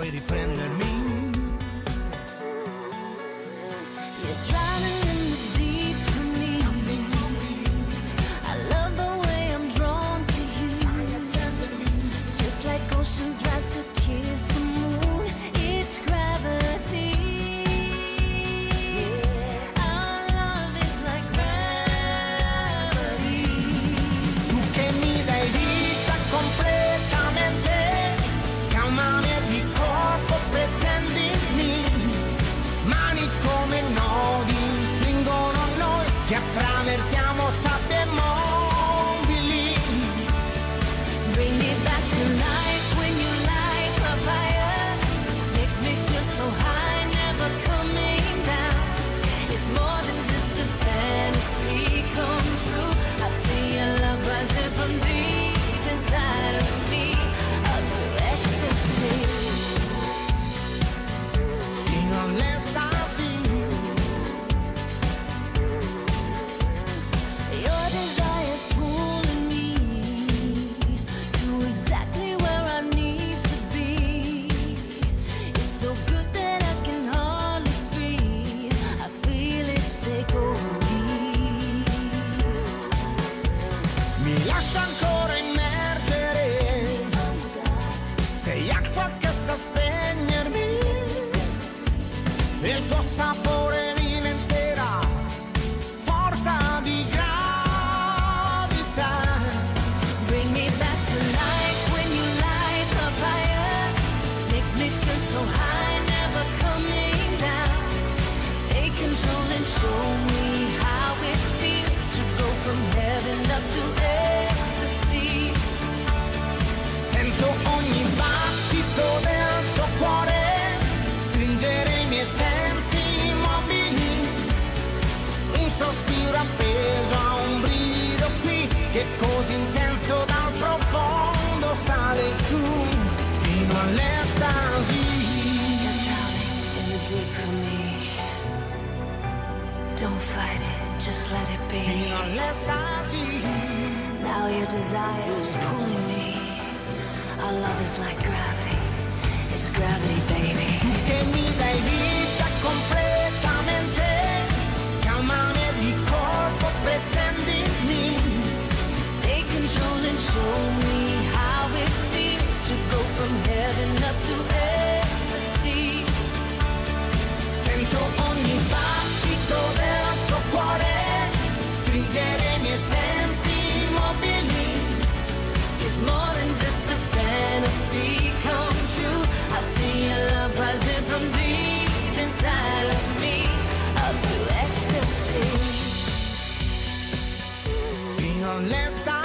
puoi riprendermi. You're drowning in the deep for me. I love the way I'm drawn to you. Just like oceans rise to kiss the moon. It's gravity. Our love is like gravity. Tu che mi dai vita completamente, calmami e di corpo pretendimi. Mani come nodi stringono noi, che attraversiamo sabbie mobili. Bring me back to life when you light my fire. Makes me feel so high, never coming down. It's more than just a fantasy come true. I feel your love rising from deep inside of me, up to ecstasy. Fino all'estasi. Your desire's pulling me to exactly where I need to be. It's so good that I can hardly breathe. I feel it take over me. Mi lascia ancora immergere. Sei acqua che sa spegnermi. E il tuo sapore diventerà forza di gravità. Bring me back to life when you light the fire. Makes me feel so high, never coming down. Take control and show me how it feels to go from heaven up to ecstasy. Sento ogni battito del tuo cuore stringere i miei sensi immobili. Un sospiro appeso a un brivido qui, che così intenso dal profondo sale su fino all'estasi. You're drowning in the deep for me. Don't fight it, just let it be. Fino all'estasi. Now your desire is pulling me. Our love is like gravity. It's gravity, baby. Tu che mi dai vita completamente, calmami e di corpo pretendimi. Take control and show me how it feels to go from heaven up to ecstasy. Sento ogni battito del tuo cuore stringere i miei sensi immobili. It's more than just a fantasy come true. I feel your love rising from deep inside of me, up to ecstasy. Fino all'estate.